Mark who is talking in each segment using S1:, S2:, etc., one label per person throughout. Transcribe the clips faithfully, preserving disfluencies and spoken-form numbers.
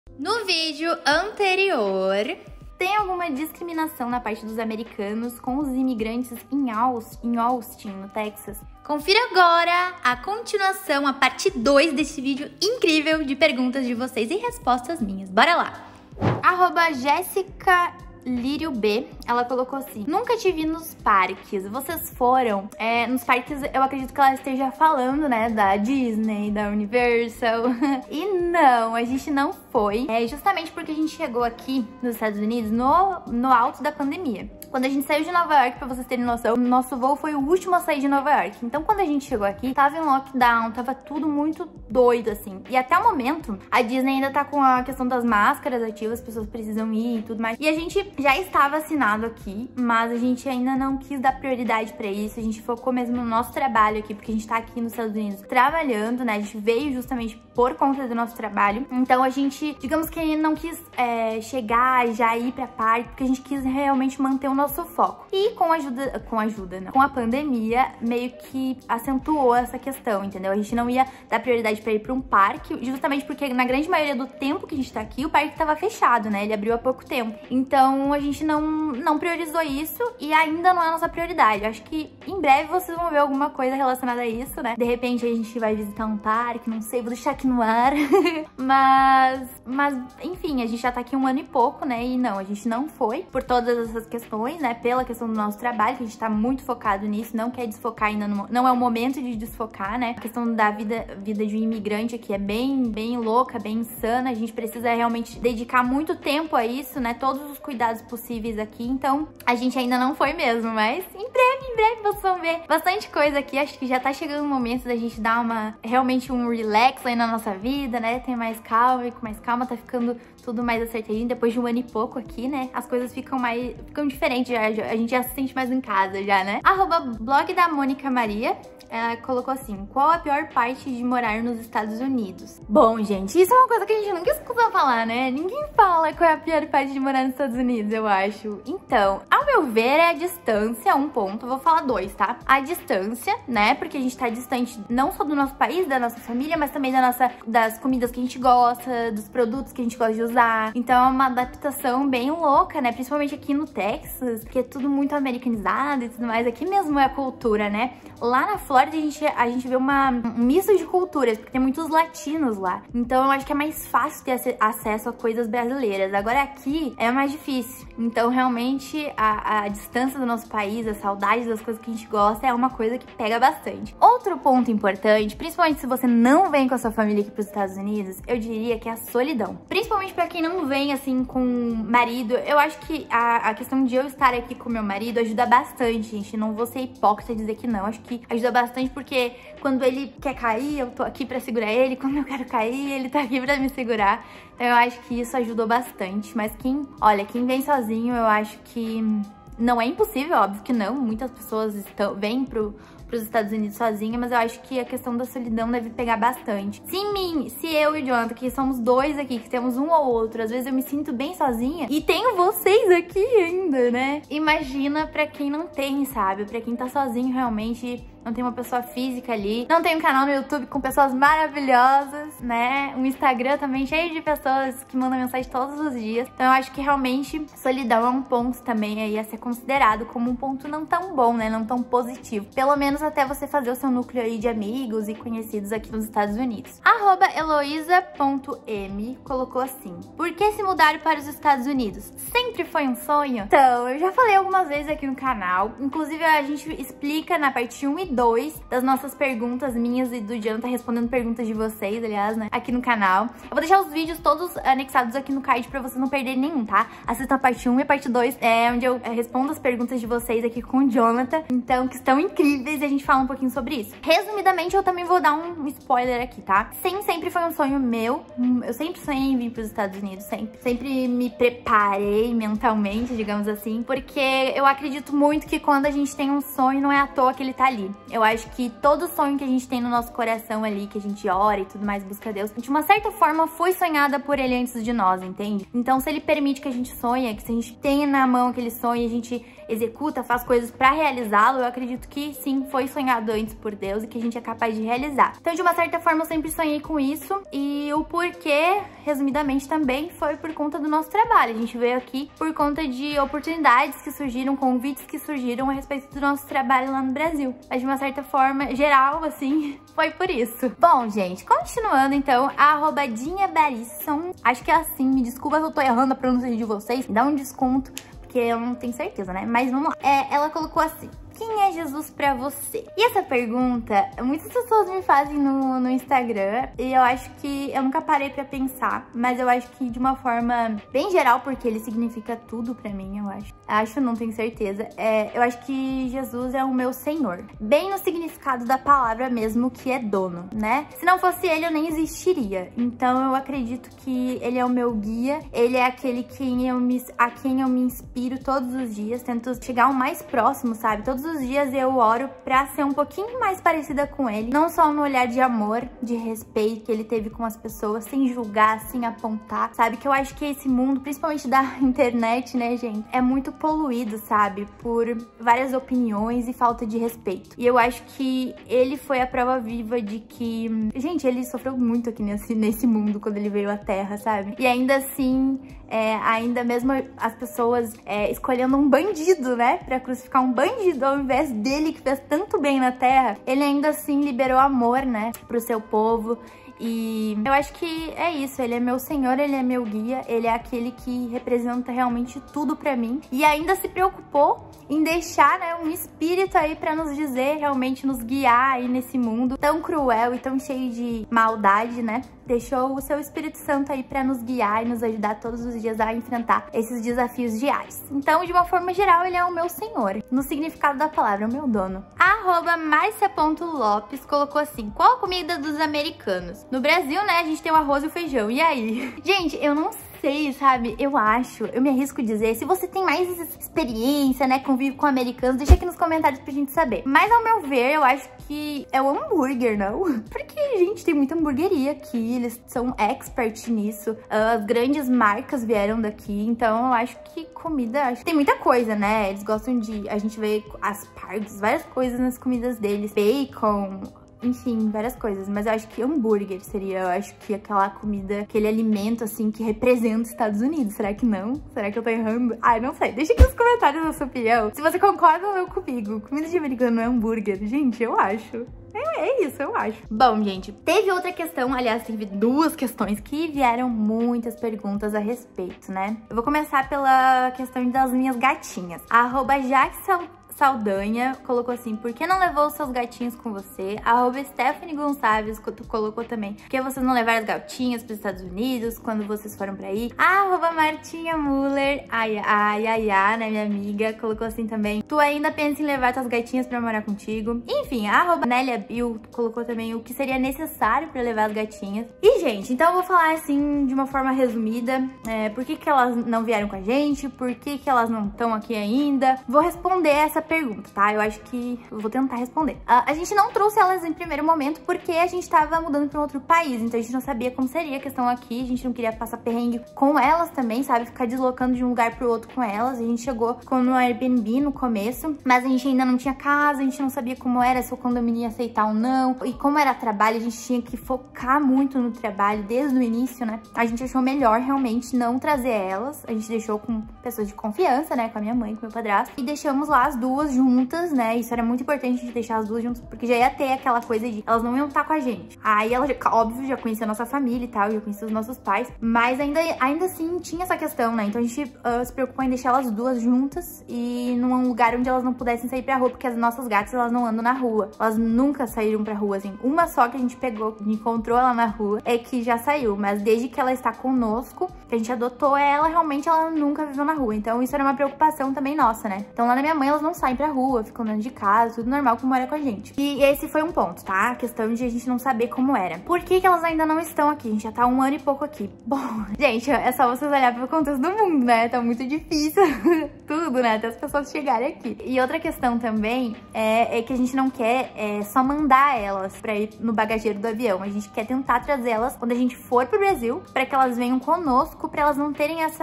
S1: No vídeo anterior,
S2: tem alguma discriminação na parte dos americanos com os imigrantes em Austin, em Austin, no Texas?
S1: Confira agora a continuação, a parte dois desse vídeo incrível de perguntas de vocês e respostas minhas. Bora lá!
S2: Arroba Jéssica Lírio B, ela colocou assim: nunca te vi nos parques, vocês foram? É, nos parques eu acredito que ela esteja falando, né, da Disney, da Universal. E não, a gente não foi, é justamente porque a gente chegou aqui nos Estados Unidos no, no alto da pandemia. Quando a gente saiu de Nova York, pra vocês terem noção, nosso voo foi o último a sair de Nova York. Então quando a gente chegou aqui, tava em lockdown, tava tudo muito doido, assim. E até o momento, a Disney ainda tá com a questão das máscaras ativas, as pessoas precisam ir e tudo mais. E a gente já está vacinado aqui, mas a gente ainda não quis dar prioridade pra isso. A gente focou mesmo no nosso trabalho aqui, porque a gente tá aqui nos Estados Unidos trabalhando, né? A gente veio justamente por conta do nosso trabalho. Então a gente, digamos que não quis é, chegar e já ir pra parque, porque a gente quis realmente manter o nosso foco. E com a ajuda, com a ajuda, não, com a pandemia, meio que acentuou essa questão, entendeu? A gente não ia dar prioridade pra ir pra um parque, justamente porque na grande maioria do tempo que a gente tá aqui, o parque tava fechado, né? Ele abriu há pouco tempo. Então a gente não, não priorizou isso e ainda não é a nossa prioridade. Eu acho que em breve vocês vão ver alguma coisa relacionada a isso, né? De repente a gente vai visitar um parque, não sei, vou deixar aqui no ar. mas, mas, enfim, a gente já tá aqui um ano e pouco, né? E não, a gente não foi por todas essas questões, né? Pela questão do nosso trabalho, que a gente tá muito focado nisso, não quer desfocar ainda, no, não é o momento de desfocar, né? A questão da vida, vida de um imigrante aqui é bem, bem louca, bem insana. A gente precisa realmente dedicar muito tempo a isso, né? Todos os cuidados possíveis aqui, então a gente ainda não foi mesmo, mas em breve, em breve vocês vão ver bastante coisa aqui. Acho que já tá chegando o momento da gente dar uma, realmente um relax aí na nossa vida, né? Ter mais calma e com mais calma, tá ficando tudo mais acertadinho. Depois de um ano e pouco aqui, né? As coisas ficam mais, ficam diferentes, já, a gente já se sente mais em casa já, né? Arroba blog da Mônica Maria, ela colocou assim: qual a pior parte de morar nos Estados Unidos? Bom, gente, isso é uma coisa que a gente nunca escuta falar, né? Ninguém fala qual é a pior parte de morar nos Estados Unidos, eu acho. Então, ao meu ver, é a distância, um ponto. Eu vou falar dois, tá? A distância, né? Porque a gente tá distante não só do nosso país, da nossa família, mas também da nossa, das comidas que a gente gosta, dos produtos que a gente gosta de usar. Então é uma adaptação bem louca, né? Principalmente aqui no Texas, que é tudo muito americanizado e tudo mais. Aqui mesmo é a cultura, né? Lá na Flórida a gente, a gente vê uma, um misto de culturas, porque tem muitos latinos lá. Então eu acho que é mais fácil ter acesso a coisas brasileiras. Agora aqui é mais difícil. Então realmente a, a distância do nosso país, a saudade das coisas que a gente gosta é uma coisa que pega bastante. Outro ponto importante, principalmente se você não vem com a sua família aqui para os Estados Unidos, eu diria que é a solidão. Principalmente para quem não vem assim com marido, eu acho que a, a questão de eu estar aqui com meu marido ajuda bastante, gente. Não vou ser hipócrita e dizer que não. Acho que ajuda bastante porque quando ele quer cair, eu tô aqui pra segurar ele. Quando eu quero cair, ele tá aqui pra me segurar. Então eu acho que isso ajudou bastante. Mas quem, olha, quem vem sozinho, eu acho que não é impossível, óbvio que não. Muitas pessoas estão, vêm pro, pros Estados Unidos sozinha, mas eu acho que a questão da solidão deve pegar bastante. Se mim, se eu e o Jonathan, que somos dois aqui, que temos um ou outro, às vezes eu me sinto bem sozinha e tenho vocês aqui ainda, né? Imagina pra quem não tem, sabe? Pra quem tá sozinho realmente, não tem uma pessoa física ali, não tem um canal no YouTube com pessoas maravilhosas, né? Um Instagram também cheio de pessoas que mandam mensagem todos os dias. Então eu acho que realmente solidão é um ponto também aí a ser considerado como um ponto não tão bom, né? Não tão positivo. Pelo menos até você fazer o seu núcleo aí de amigos e conhecidos aqui nos Estados Unidos. Arroba Heloísa ponto m colocou assim: por que se mudar para os Estados Unidos? Sempre foi um sonho? Então, eu já falei algumas vezes aqui no canal. Inclusive, a gente explica na parte um e dois das nossas perguntas, minhas e do Jonathan, respondendo perguntas de vocês, aliás, né, aqui no canal. Eu vou deixar os vídeos todos anexados aqui no card pra vocês não perderem nenhum, tá? Assistam a parte um e a parte dois, é onde eu respondo as perguntas de vocês aqui com o Jonathan, então, que estão incríveis, e a gente fala um pouquinho sobre isso. Resumidamente, eu também vou dar um spoiler aqui, tá? Sim, sempre foi um sonho meu, eu sempre sonhei em vir pros Estados Unidos, sempre. Sempre me preparei mentalmente, digamos assim, porque eu acredito muito que quando a gente tem um sonho, não é à toa que ele tá ali. Eu acho que todo sonho que a gente tem no nosso coração ali, que a gente ora e tudo mais, busca Deus, de uma certa forma foi sonhada por ele antes de nós, entende? Então, se ele permite que a gente sonhe, que se a gente tenha na mão aquele sonho, a gente executa, faz coisas pra realizá-lo, eu acredito que sim, foi sonhado antes por Deus e que a gente é capaz de realizar. Então, de uma certa forma, eu sempre sonhei com isso, e o porquê, resumidamente, também foi por conta do nosso trabalho. A gente veio aqui por conta de oportunidades que surgiram, convites que surgiram a respeito do nosso trabalho lá no Brasil. Mas, de uma certa forma, geral, assim, foi por isso. Bom, gente, continuando, então, a arroba Dinha Barisson, acho que é assim, me desculpa se eu tô errando a pronúncia de vocês, dá um desconto, porque eu não tenho certeza, né? Mas vamos lá. É, ela colocou assim: quem é Jesus pra você? E essa pergunta, muitas pessoas me fazem no, no Instagram, e eu acho que eu nunca parei pra pensar, mas eu acho que de uma forma bem geral, porque ele significa tudo pra mim, eu acho. Acho, não tenho certeza. É, eu acho que Jesus é o meu Senhor. Bem no significado da palavra mesmo, que é dono, né? Se não fosse ele, eu nem existiria. Então eu acredito que ele é o meu guia, ele é aquele quem eu me, a quem eu me inspiro todos os dias, tento chegar o mais próximo, sabe? Todos os dias eu oro pra ser um pouquinho mais parecida com ele, não só no olhar de amor, de respeito que ele teve com as pessoas, sem julgar, sem apontar, sabe? Que eu acho que esse mundo, principalmente da internet, né, gente, é muito poluído, sabe? Por várias opiniões e falta de respeito. E eu acho que ele foi a prova viva de que, gente, ele sofreu muito aqui nesse, nesse mundo quando ele veio à Terra, sabe? E ainda assim, é, ainda mesmo as pessoas é, escolhendo um bandido, né, pra crucificar um bandido ao invés dele, que fez tanto bem na Terra, ele ainda assim liberou amor, né, pro seu povo. E eu acho que é isso, ele é meu Senhor, ele é meu guia, ele é aquele que representa realmente tudo pra mim. E ainda se preocupou em deixar, né, um espírito aí pra nos dizer, realmente nos guiar aí nesse mundo tão cruel e tão cheio de maldade, né? Deixou o seu Espírito Santo aí pra nos guiar e nos ajudar todos os dias a enfrentar esses desafios diários. Então, de uma forma geral, ele é o meu Senhor. No significado da palavra, o meu dono. A arroba Marcia ponto Lopes colocou assim: qual a comida dos americanos? No Brasil, né, a gente tem o arroz e o feijão. E aí? Gente, eu não sei, sabe? Eu acho, eu me arrisco a dizer, se você tem mais experiência, né, convive com americanos, deixa aqui nos comentários pra gente saber. Mas ao meu ver, eu acho que é o hambúrguer, não? Porque, gente, tem muita hamburgueria aqui, eles são expert nisso. As grandes marcas vieram daqui, então eu acho que comida, acho que tem muita coisa, né? Eles gostam de, a gente vê aspargos, várias coisas nas comidas deles, bacon, enfim, várias coisas, mas eu acho que hambúrguer seria, eu acho que aquela comida, aquele alimento, assim, que representa os Estados Unidos. Será que não? Será que eu tô errando? Ai, não sei. Deixa aqui nos comentários a sua opinião. Se você concorda ou não comigo, comida de americano não é hambúrguer. Gente, eu acho. É, é isso, eu acho. Bom, gente, teve outra questão, aliás, teve duas questões que vieram muitas perguntas a respeito, né? Eu vou começar pela questão das minhas gatinhas. A arroba Jackson Saldanha colocou assim: por que não levou os seus gatinhos com você? A arroba Stephanie Gonçalves colocou também: por que vocês não levaram as gatinhas para os Estados Unidos quando vocês foram pra aí? A arroba Martinha Muller, ai, ai, ai, ai, né, minha amiga, colocou assim também: tu ainda pensa em levar tuas gatinhas pra morar contigo? Enfim, a arroba Nélia Bill colocou também o que seria necessário pra levar as gatinhas. E, gente, então eu vou falar assim, de uma forma resumida, é, por que que elas não vieram com a gente, por que que elas não estão aqui ainda. Vou responder essa pergunta, tá? Eu acho que eu vou tentar responder. Uh, a gente não trouxe elas em primeiro momento porque a gente tava mudando pra um outro país, então a gente não sabia como seria a questão aqui, a gente não queria passar perrengue com elas também, sabe? Ficar deslocando de um lugar pro outro com elas. A gente chegou com no Airbnb no começo, mas a gente ainda não tinha casa, a gente não sabia como era, se o condomínio ia aceitar ou não. E como era trabalho, a gente tinha que focar muito no trabalho desde o início, né? A gente achou melhor realmente não trazer elas. A gente deixou com pessoas de confiança, né? Com a minha mãe, com o meu padrasto. E deixamos lá as duas juntas, né? Isso era muito importante, a gente deixar as duas juntas, porque já ia ter aquela coisa de elas não iam estar com a gente. Aí ela, óbvio, já conhecia a nossa família e tal, já conhecia os nossos pais, mas ainda, ainda assim tinha essa questão, né? Então a gente uh, se preocupou em deixar elas duas juntas e num lugar onde elas não pudessem sair pra rua, porque as nossas gatas, elas não andam na rua. Elas nunca saíram pra rua, assim. Uma só que a gente pegou, encontrou ela na rua, é que já saiu, mas desde que ela está conosco, que a gente adotou ela, realmente ela nunca viveu na rua. Então isso era uma preocupação também nossa, né? Então lá na minha mãe, elas não saem pra rua, ficam dentro de casa, tudo normal como era com a gente. E esse foi um ponto, tá? A questão de a gente não saber como era. Por que que elas ainda não estão aqui? A gente já tá um ano e pouco aqui. Bom, gente, é só vocês olharem pro contexto do mundo, né? Tá muito difícil tudo, né? Até as pessoas chegarem aqui. E outra questão também é, é que a gente não quer é, só mandar elas pra ir no bagageiro do avião. A gente quer tentar trazer elas quando a gente for pro Brasil, pra que elas venham conosco, pra elas não terem essa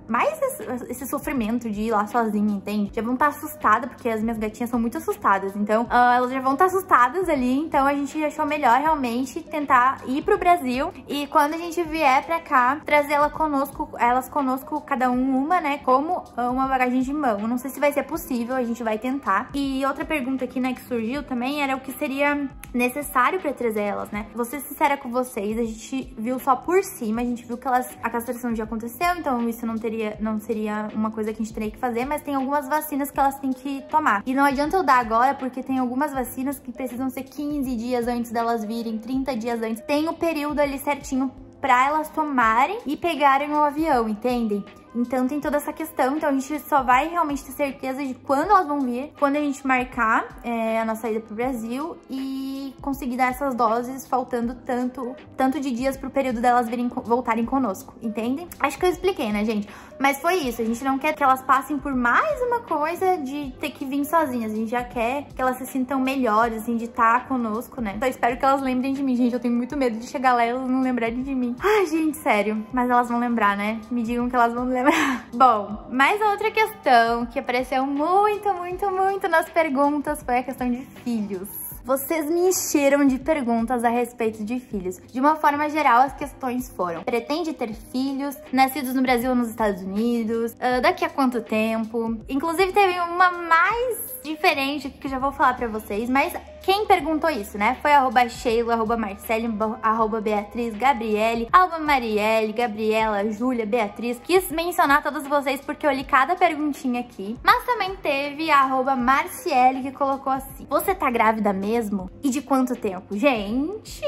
S2: mais esse, esse sofrimento de ir lá sozinha, entende? Já vão estar assustadas, porque as minhas gatinhas são muito assustadas. Então, uh, elas já vão estar assustadas ali. Então, a gente achou melhor realmente tentar ir pro Brasil. E quando a gente vier pra cá, trazer ela conosco, elas conosco, cada um uma, né? Como uma bagagem de mão. Não sei se vai ser possível, a gente vai tentar. E outra pergunta aqui, né, que surgiu também era o que seria necessário pra trazer elas, né? Vou ser sincera com vocês, a gente viu só por cima, a gente viu que elas, a castração já aconteceu, então isso não teria, não seria uma coisa que a gente teria que fazer, mas tem algumas vacinas que elas têm que tomar. E não adianta eu dar agora, porque tem algumas vacinas que precisam ser quinze dias antes delas virem, trinta dias antes. Tem o período ali certinho pra elas tomarem e pegarem o avião, entendem? Então tem toda essa questão, então a gente só vai realmente ter certeza de quando elas vão vir, quando a gente marcar é, a nossa ida pro Brasil e conseguir dar essas doses faltando tanto, tanto de dias pro período delas virem, voltarem conosco, entendem? Acho que eu expliquei, né, gente? Mas foi isso, a gente não quer que elas passem por mais uma coisa de ter que vir sozinhas, a gente já quer que elas se sintam melhores, assim, de estar conosco, né? Então eu espero que elas lembrem de mim, gente, eu tenho muito medo de chegar lá e elas não lembrarem de mim. Ai, gente, sério, mas elas vão lembrar, né? Me digam que elas vão lembrar. Bom, mais outra questão que apareceu muito, muito, muito nas perguntas foi a questão de filhos. Vocês me encheram de perguntas a respeito de filhos. De uma forma geral, as questões foram: pretende ter filhos? Nascidos no Brasil ou nos Estados Unidos? Uh, daqui a quanto tempo? Inclusive, teve uma mais diferente que eu já vou falar pra vocês, mas quem perguntou isso, né? Foi arroba Sheila, arroba Marcele, arroba Beatriz, Gabriele, arroba Marielle, Gabriela, Júlia, Beatriz. Quis mencionar todas vocês porque eu li cada perguntinha aqui. Mas também teve a arroba Marciele que colocou assim: você tá grávida mesmo? E de quanto tempo? Gente!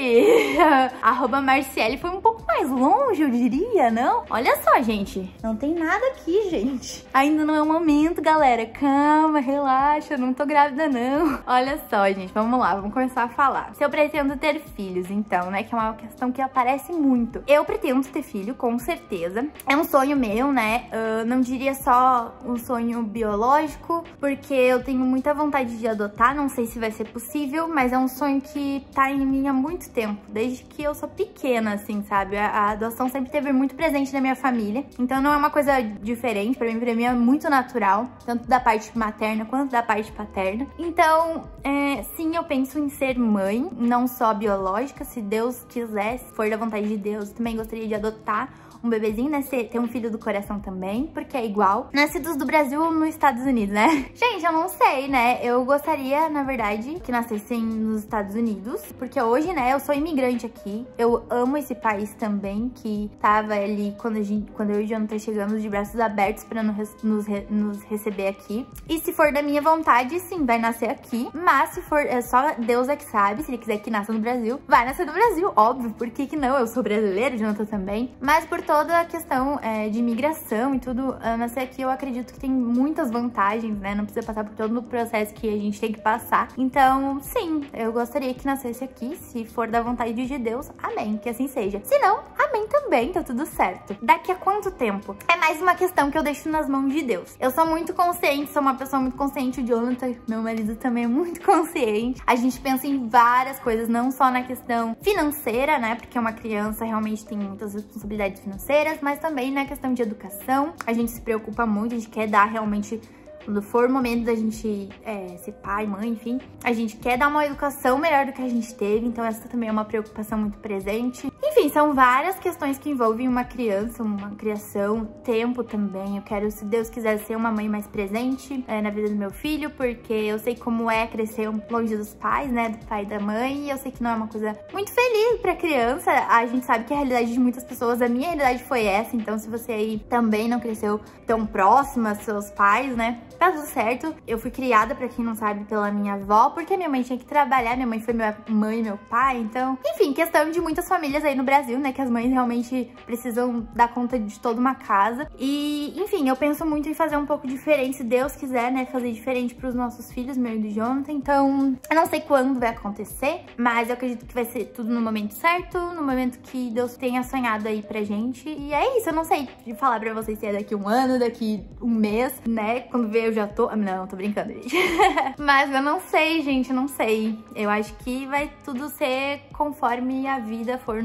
S2: Arroba Marciele foi um pouco mais longe, eu diria, não? Olha só, gente. Não tem nada aqui, gente. Ainda não é o momento, galera. Calma, relaxa. Não tô grávida, não. Olha só, gente. Vamos lá. Vamos começar a falar. Se eu pretendo ter filhos, então, né? Que é uma questão que aparece muito. Eu pretendo ter filho, com certeza. É um sonho meu, né? Uh, não diria só um sonho biológico, porque eu tenho muita vontade de adotar. Não sei se vai ser possível, mas é um sonho que tá em mim há muito tempo. Desde que eu sou pequena, assim, sabe? A, a adoção sempre esteve muito presente na minha família. Então não é uma coisa diferente. Pra mim, pra mim é muito natural. Tanto da parte materna quanto da parte paterna. Então, é, sim, eu penso em ser mãe. Não só biológica. Se Deus quiser, se for da vontade de Deus, também gostaria de adotar um bebezinho, né? Ter um filho do coração também, porque é igual. Nascidos do Brasil ou nos Estados Unidos, né? Gente, eu não sei, né? Eu gostaria, na verdade, que nascessem nos Estados Unidos, porque hoje, né, eu sou imigrante aqui. Eu amo esse país também, que tava ali quando, a gente, quando eu e o Jonathan chegamos de braços abertos pra nos, nos, nos receber aqui. E se for da minha vontade, sim, vai nascer aqui. Mas se for, é só Deus é que sabe, se ele quiser que nasça no Brasil, vai nascer no Brasil, óbvio. Por que que não? Eu sou brasileira, o Jonathan também. Mas por toda a questão é, de imigração e tudo, nascer aqui eu acredito que tem muitas vantagens, né? Não precisa passar por todo o processo que a gente tem que passar. Então, sim, eu gostaria que nascesse aqui. Se for da vontade de Deus, amém, que assim seja. Se não, amém também, tá tudo certo. Daqui a quanto tempo? É mais uma questão que eu deixo nas mãos de Deus. Eu sou muito consciente, sou uma pessoa muito consciente. O Jonathan, meu marido, também é muito consciente. A gente pensa em várias coisas, não só na questão financeira, né? Porque uma criança realmente tem muitas responsabilidades financeiras, mas também na questão de educação. A gente se preocupa muito, a gente quer dar realmente, quando for o momento da gente é, ser pai, mãe, enfim, a gente quer dar uma educação melhor do que a gente teve, então essa também é uma preocupação muito presente. Enfim, são várias questões que envolvem uma criança, uma criação, tempo também. Eu quero, se Deus quiser, ser uma mãe mais presente é, na vida do meu filho, porque eu sei como é crescer longe dos pais, né, do pai e da mãe, e eu sei que não é uma coisa muito feliz pra criança. A gente sabe que a realidade de muitas pessoas, a minha realidade foi essa, então se você aí também não cresceu tão próxima aos seus pais, né, tá tudo certo. Eu fui criada, pra quem não sabe, pela minha avó, porque minha mãe tinha que trabalhar, minha mãe foi minha mãe e meu pai, então... Enfim, questão de muitas famílias aí no Brasil, né, que as mães realmente precisam dar conta de toda uma casa. E, enfim, eu penso muito em fazer um pouco diferente, se Deus quiser, né, fazer diferente pros nossos filhos, meu e do Jonathan. Então, eu não sei quando vai acontecer, mas eu acredito que vai ser tudo no momento certo, no momento que Deus tenha sonhado aí pra gente. E é isso, eu não sei de falar pra vocês se é daqui um ano, daqui um mês, né, quando ver eu já tô... Não, tô brincando, gente. Mas eu não sei, gente, eu não sei. Eu acho que vai tudo ser conforme a vida for nos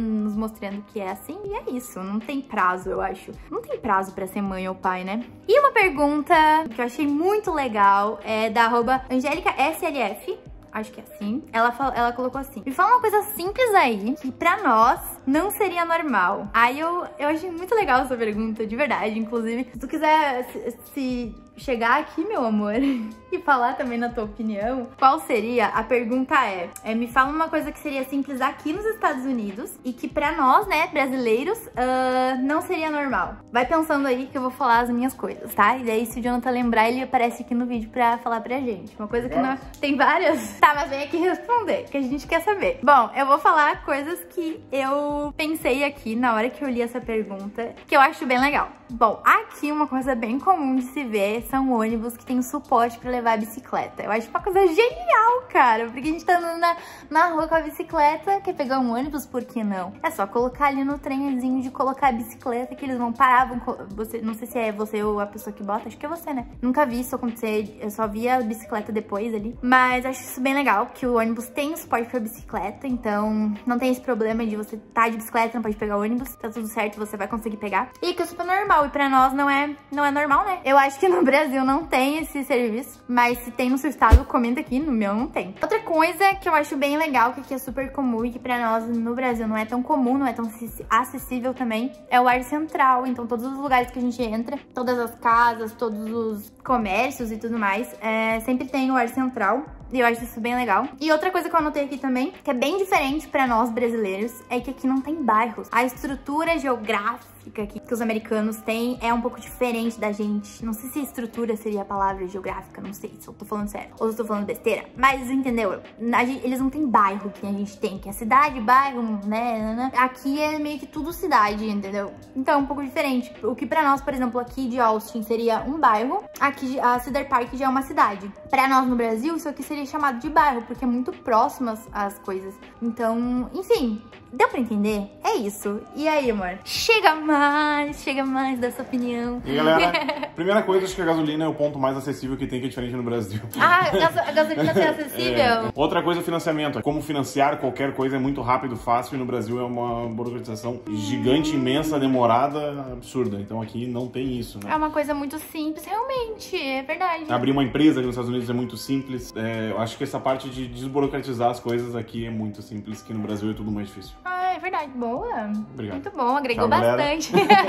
S2: mostrando que é assim. E é isso, não tem prazo, eu acho. Não tem prazo pra ser mãe ou pai, né? E uma pergunta que eu achei muito legal é da arroba Angélica S L F. Acho que é assim. Ela, ela colocou assim: me fala uma coisa simples aí, que pra nós não seria normal. Aí eu, eu achei muito legal essa pergunta, de verdade. Inclusive, se tu quiser se, se chegar aqui, meu amor, e falar também na tua opinião, qual seria? A pergunta é, é me fala uma coisa que seria simples aqui nos Estados Unidos e que pra nós, né, brasileiros, uh, não seria normal. Vai pensando aí que eu vou falar as minhas coisas, tá? E daí, se o Jonathan lembrar, ele aparece aqui no vídeo pra falar pra gente. Uma coisa que não... Tem várias... Tá, mas vem aqui responder, que a gente quer saber. Bom, eu vou falar coisas que eu pensei aqui na hora que eu li essa pergunta, que eu acho bem legal. Bom, aqui uma coisa bem comum de se ver são ônibus que tem suporte pra levar a bicicleta. Eu acho uma coisa genial, cara, porque a gente tá andando na, na rua com a bicicleta, quer pegar um ônibus, por que não? É só colocar ali no trenzinho de colocar a bicicleta que eles vão parar, vão... Você, não sei se é você ou a pessoa que bota, acho que é você, né? Nunca vi isso acontecer, eu só vi a bicicleta depois ali, mas acho isso bem legal, que o ônibus tem suporte pra bicicleta, então não tem esse problema de você tá de bicicleta, não pode pegar o ônibus, tá tudo certo, você vai conseguir pegar. E que é super normal, e pra nós não é, não é normal, né? Eu acho que no Brasil não tem esse serviço, mas se tem no seu estado, comenta aqui, no meu não tem. Outra coisa que eu acho bem legal, que aqui é super comum e que pra nós no Brasil não é tão comum, não é tão acessível também, é o ar central. Então todos os lugares que a gente entra, todas as casas, todos os comércios e tudo mais, é, sempre tem o ar central. E eu acho isso bem legal. E outra coisa que eu anotei aqui também, que é bem diferente pra nós brasileiros, é que aqui não tem bairros. A estrutura geográfica aqui que os americanos têm é um pouco diferente da gente. Não sei se estrutura seria a palavra geográfica, não sei se eu tô falando sério ou se eu tô falando besteira. Mas entendeu? Eles não têm bairro que a gente tem, que é cidade, bairro, né? Aqui é meio que tudo cidade, entendeu? Então é um pouco diferente. O que pra nós, por exemplo, aqui de Austin seria um bairro, aqui a Cedar Park já é uma cidade. Pra nós no Brasil, isso aqui seria chamado de bairro, porque é muito próximas as coisas. Então, enfim, deu pra entender? É isso. E aí, amor? Chega mais, chega mais dessa opinião.
S3: E galera, primeira coisa, acho que a gasolina é o ponto mais acessível que tem, que é diferente no Brasil.
S2: Ah, a gasolina é acessível?
S3: É. Outra coisa, financiamento. Como financiar qualquer coisa é muito rápido, fácil, e no Brasil é uma burocratização gigante, imensa, demorada, absurda. Então aqui não tem isso, né?
S2: É uma coisa muito simples, realmente, é verdade.
S3: Abrir uma empresa aqui nos Estados Unidos é muito simples. É, eu acho que essa parte de desburocratizar as coisas aqui é muito simples, que no Brasil é tudo mais difícil.
S2: Ah, é verdade. Boa.
S3: Obrigado.
S2: Muito bom, agregou
S3: Tchau,
S2: bastante.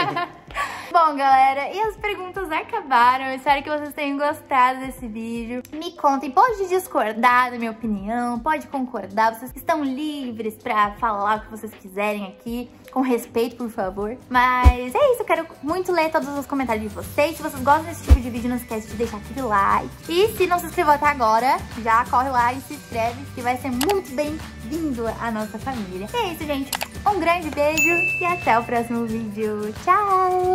S2: Bom, galera, e as perguntas acabaram. Eu espero que vocês tenham gostado desse vídeo. Me contem, pode discordar da minha opinião, pode concordar. Vocês estão livres pra falar o que vocês quiserem aqui, com respeito, por favor. Mas é isso, eu quero muito ler todos os comentários de vocês. Se vocês gostam desse tipo de vídeo, não esquece de deixar aquele like. E se não se inscreveu até agora, já corre lá e se inscreve, que vai ser muito bem-vindo à nossa família. E é isso, gente. Um grande beijo e até o próximo vídeo. Tchau!